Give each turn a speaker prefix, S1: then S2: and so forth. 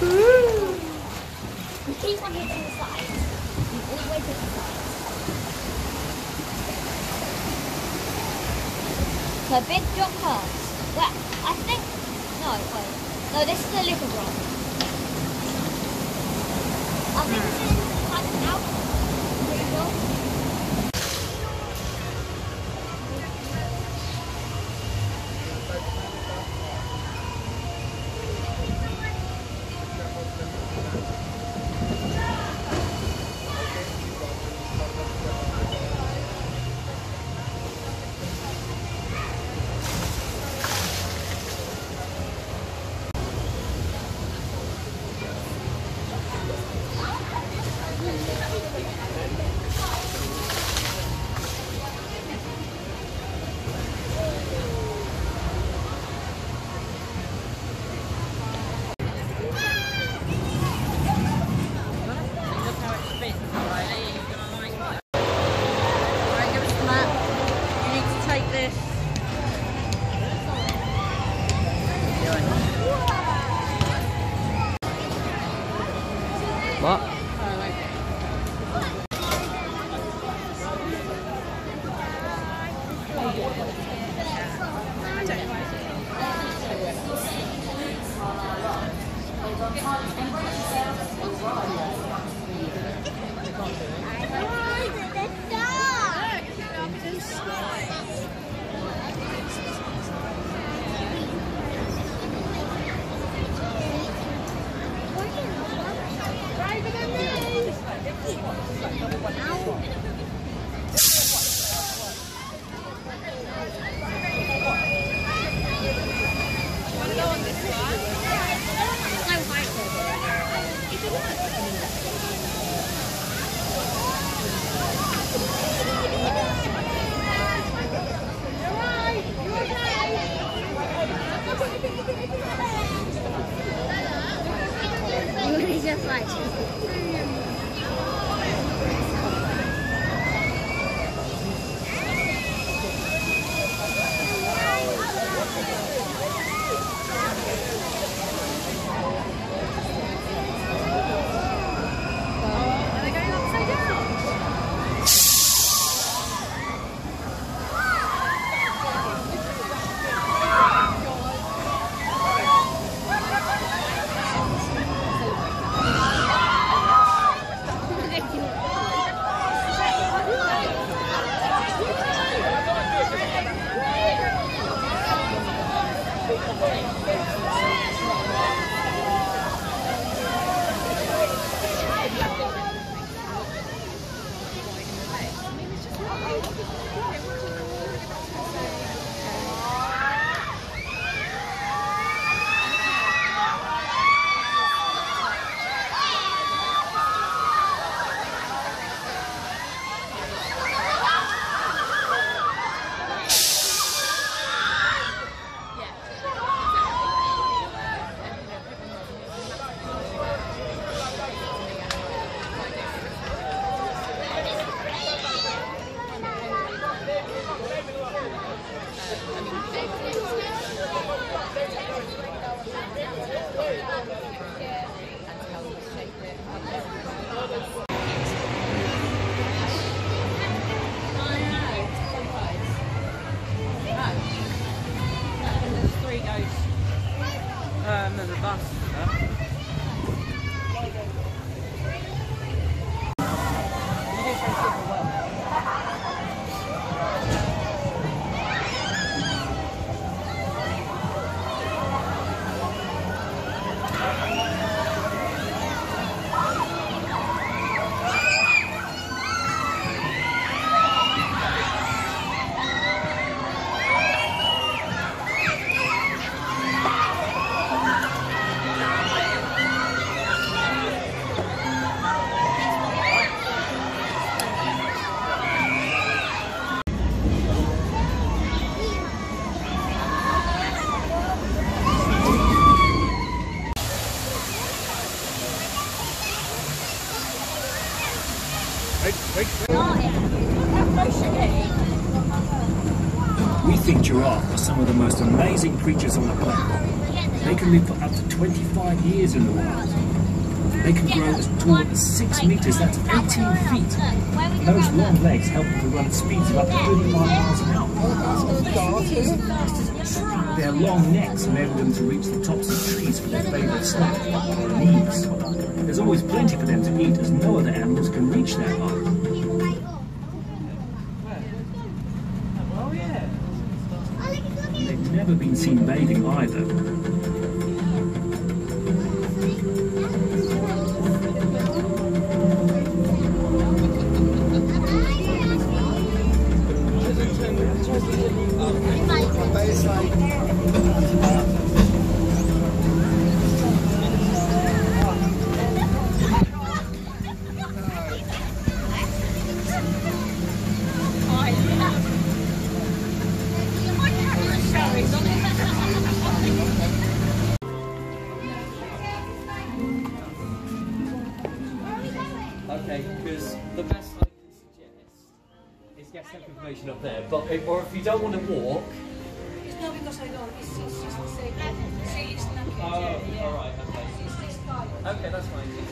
S1: You keep on hitting the sides. You always hit the sides. So big drop hurts. Well, I think... No, wait. No, this is a little drop. I think this is kind of out. Pretty sure.
S2: What?
S1: Just like
S2: there's a bus.
S3: We think giraffes are some of the most amazing creatures on the planet. They can live for up to 25 years in the wild. They can grow as tall as 6 meters, that's 18 feet. And those long legs help them to run at speeds of up to 35 miles an hour. Their long necks enable them to reach the tops of trees for their favourite snack, leaves. There's always plenty for them to eat, as no other animals can reach that high. They've never been seen bathing either.
S4: Okay, because the best I can suggest is get some information up there, but or if you don't want to walk...
S5: It's not because I don't, it's just the same. See, it's not
S4: Oh, alright, okay.
S5: It's this guy.
S4: Okay, that's fine.